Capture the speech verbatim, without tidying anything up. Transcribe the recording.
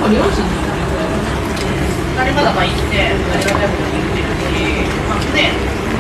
両親誰まだまあ生きて、ありがたいことに生きてるし、まあね、